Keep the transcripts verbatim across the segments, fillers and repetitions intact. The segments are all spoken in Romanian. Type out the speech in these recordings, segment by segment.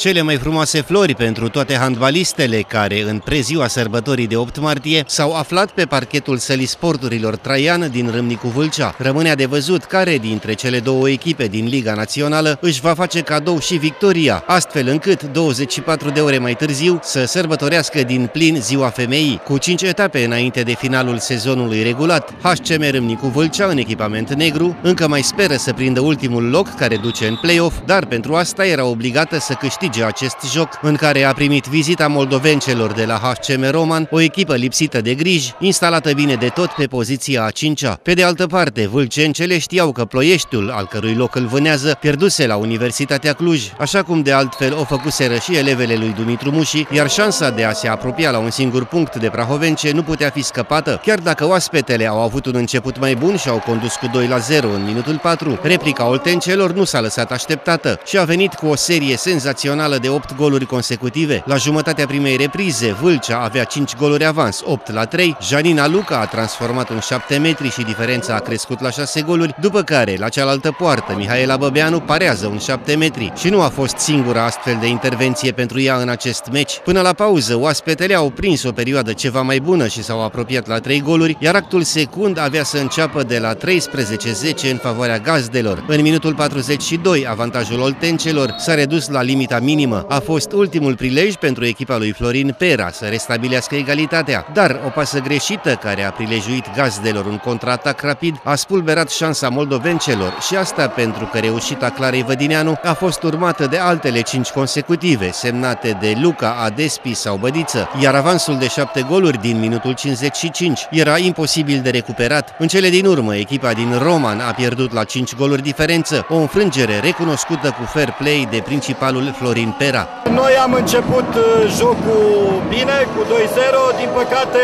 Cele mai frumoase flori pentru toate handbalistele care, în preziua sărbătorii de opt martie, s-au aflat pe parchetul sălii sporturilor Traian din Râmnicu Vâlcea. Rămânea de văzut care dintre cele două echipe din Liga Națională își va face cadou și victoria, astfel încât douăzeci și patru de ore mai târziu să sărbătorească din plin Ziua Femeii. Cu cinci etape înainte de finalul sezonului regulat, H C M Râmnicu Vâlcea, în echipament negru, încă mai speră să prindă ultimul loc care duce în play-off, dar pentru asta era obligată să câștige acest joc, în care a primit vizita moldovencelor de la H C M Roman, o echipă lipsită de griji, instalată bine de tot pe poziția a cincea. Pe de altă parte, vâlcencele știau că Ploieștiul, al cărui loc îl vânează, pierduse la Universitatea Cluj, așa cum de altfel o făcuseră și elevele lui Dumitru Muși, iar șansa de a se apropia la un singur punct de prahovence nu putea fi scăpată, chiar dacă oaspetele au avut un început mai bun și au condus cu doi la zero în minutul patru. Replica oltencelor nu s-a lăsat așteptată și a venit cu o serie senzațională de opt goluri consecutive. La jumătatea primei reprize, Vâlcea avea cinci goluri avans, opt la trei, Janina Luca a transformat în șapte metri și diferența a crescut la șase goluri, după care, la cealaltă poartă, Mihaela Băbeanu parează un șapte metri și nu a fost singura astfel de intervenție pentru ea în acest meci. Până la pauză, oaspetele au prins o perioadă ceva mai bună și s-au apropiat la trei goluri, iar actul secund avea să înceapă de la treisprezece zece în favoarea gazdelor. În minutul patruzeci și doi, avantajul oltencelor s-a redus la limita minimă. A fost ultimul prilej pentru echipa lui Florin Pera să restabilească egalitatea, dar o pasă greșită care a prilejuit gazdelor un contraatac rapid a spulberat șansa moldovencelor și asta pentru că reușita Clarei Vădineanu a fost urmată de altele cinci consecutive, semnate de Luca, Adespi sau Bădiță, iar avansul de șapte goluri din minutul cincizeci și cinci era imposibil de recuperat. În cele din urmă, echipa din Roman a pierdut la cinci goluri diferență, o înfrângere recunoscută cu fair play de principalul Florin Pera. Noi am început jocul bine, cu doi zero, din păcate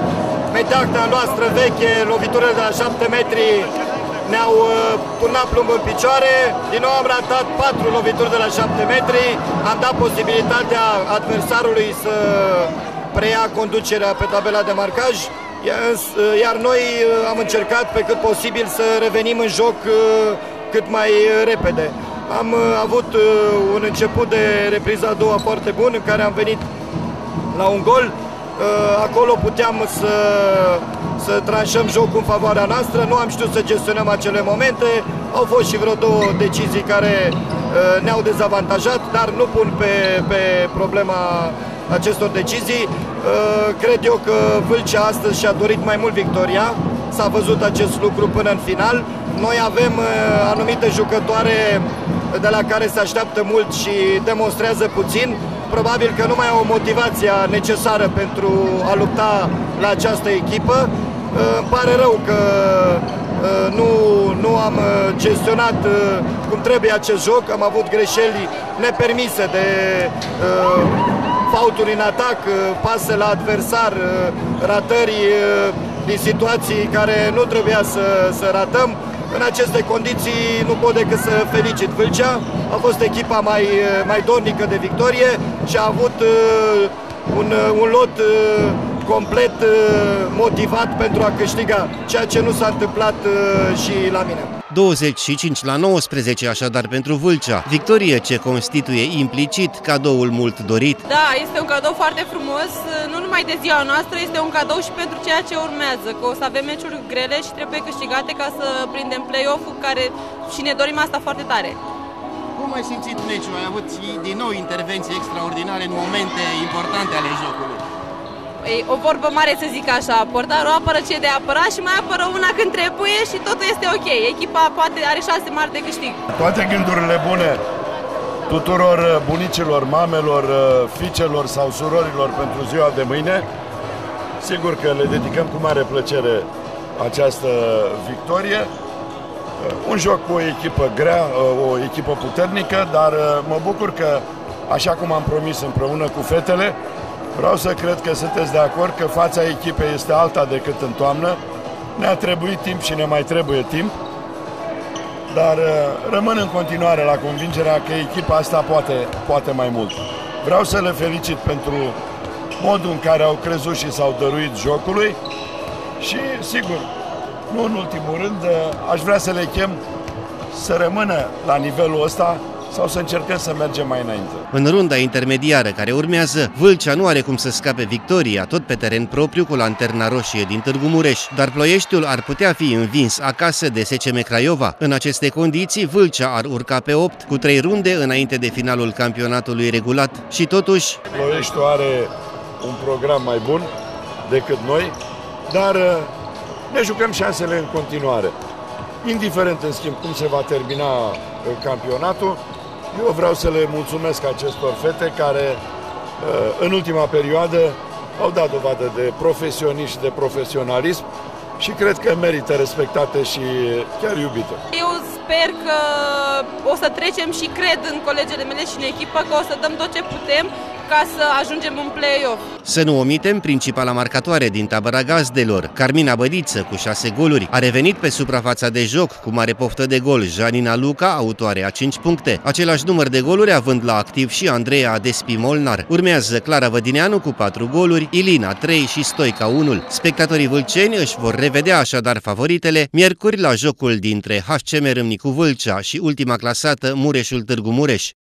metacta noastră veche, loviturile de la șapte metri ne-au turnat plumb în picioare, din nou am ratat patru lovituri de la șapte metri, am dat posibilitatea adversarului să preia conducerea pe tabela de marcaj, iar noi am încercat pe cât posibil să revenim în joc cât mai repede. Am avut un început de repriza a doua foarte bun, în care am venit la un gol. Acolo puteam să, să tranșăm jocul în favoarea noastră, nu am știut să gestionăm acele momente. Au fost și vreo două decizii care ne-au dezavantajat, dar nu pun pe, pe problema acestor decizii. Cred eu că Vâlcea astăzi și-a dorit mai mult victoria, s-a văzut acest lucru până în final. Noi avem anumite jucătoare de la care se așteaptă mult și demonstrează puțin. Probabil că nu mai au motivația necesară pentru a lupta la această echipă. Îmi pare rău că nu, nu am gestionat cum trebuie acest joc. Am avut greșeli nepermise de faulturi în atac, pase la adversar, ratări din situații care nu trebuia să, să ratăm. În aceste condiții nu pot decât să felicit Vâlcea. A fost echipa mai, mai dornică de victorie și a avut uh, un, un lot uh, complet uh, motivat pentru a câștiga, ceea ce nu s-a întâmplat uh, și la mine. douăzeci și cinci la nouăsprezece așadar pentru Vâlcea, victorie ce constituie implicit cadoul mult dorit. Da, este un cadou foarte frumos, nu numai de ziua noastră, este un cadou și pentru ceea ce urmează, că o să avem meciuri grele și trebuie câștigate ca să prindem play-off-ul care și ne dorim asta foarte tare. Cum ai simțit meciul? Ai avut din nou intervenții extraordinare în momente importante ale jocului. E o vorbă mare să zic așa, portarul apără ce de apărat și mai apără una când trebuie și totul este ok. Echipa poate are șanse mari de câștig. Toate gândurile bune tuturor bunicilor, mamelor, fiicelor sau surorilor pentru ziua de mâine. Sigur că le dedicăm cu mare plăcere această victorie. Un joc cu o echipă grea, o echipă puternică, dar mă bucur că, așa cum am promis împreună cu fetele, vreau să cred că sunteți de acord că fața echipei este alta decât în toamnă. Ne-a trebuit timp și ne mai trebuie timp, dar rămân în continuare la convingerea că echipa asta poate, poate mai mult. Vreau să le felicit pentru modul în care au crezut și s-au dăruit jocului și, sigur, nu în ultimul rând, aș vrea să le chem să rămână la nivelul ăsta, sau să încercăm să mergem mai înainte. În runda intermediară care urmează, Vâlcea nu are cum să scape victoria, tot pe teren propriu cu Lanterna Roșie din Târgu Mureș, dar Ploieștiul ar putea fi învins acasă de S C M Craiova. În aceste condiții, Vâlcea ar urca pe opt, cu trei runde înainte de finalul campionatului regulat. Și totuși, Ploieștiul are un program mai bun decât noi, dar ne jucăm șansele în continuare. Indiferent, în schimb, cum se va termina campionatul, eu vreau să le mulțumesc acestor fete care, în ultima perioadă, au dat dovadă de profesioniști și de profesionalism și cred că merită respectate și chiar iubite. Eu sper că o să trecem și cred în colegele mele și în echipă că o să dăm tot ce putem ca să ajungem în play-off. Să nu omitem principala marcatoare din tabăra gazdelor, Carmina Bădiță, cu șase goluri. A revenit pe suprafața de joc cu mare poftă de gol Janina Luca, autoare a cinci puncte. Același număr de goluri având la activ și Andreea Despi Molnar. Urmează Clara Vădineanu cu patru goluri, Ilina trei și Stoica unu. Spectatorii vâlceni își vor revedea așadar favoritele miercuri la jocul dintre H C M Râmnicu Vâlcea și ultima clasată Mureșul Târgu Mureș.